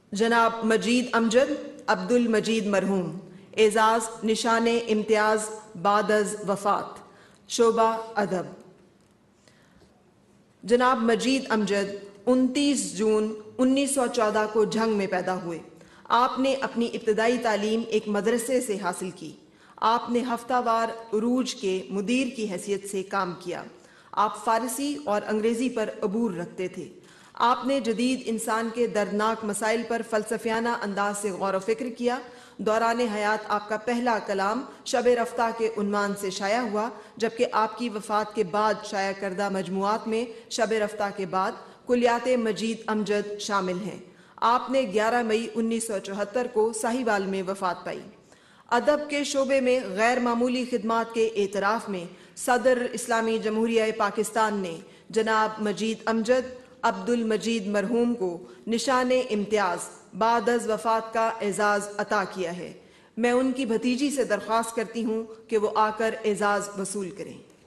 جناب مجید امجد عبد المجید مرحوم، اعزاز نشان امتیاز بعد از وفات، شعبہ ادب۔ جناب مجید امجد 29 جون 1914 کو جھنگ میں پیدا ہوئے۔ آپ نے اپنی ابتدائی تعلیم ایک مدرسے سے حاصل کی۔ آپ نے ہفتہ وار عروج کے مدیر کی حیثیت سے کام کیا۔ آپ فارسی اور انگریزی پر عبور رکھتے تھے۔ آپ نے جدید انسان کے دردناک مسائل پر فلسفیانہ انداز سے غور و فکر کیا۔ دوران حیات آپ کا پہلا کلام شب رفتہ کے عنوان سے شائع ہوا، جبکہ آپ کی وفات کے بعد شائع کردہ مجموعات میں شب رفتہ کے بعد کلیات مجید امجد شامل ہیں۔ آپ نے 11 مئی 1974 کو ساہیوال میں وفات پائی۔ ادب کے شعبے میں غیر معمولی خدمات کے اعتراف میں صدر اسلامی جمہوریہ پاکستان نے جناب مجید امجد عبد المجید مرحوم کو نشان امتیاز بعد از وفات کا اعزاز عطا کیا ہے۔ میں ان کی بھتیجی سے درخواست کرتی ہوں کہ وہ آ کر اعزاز وصول کریں۔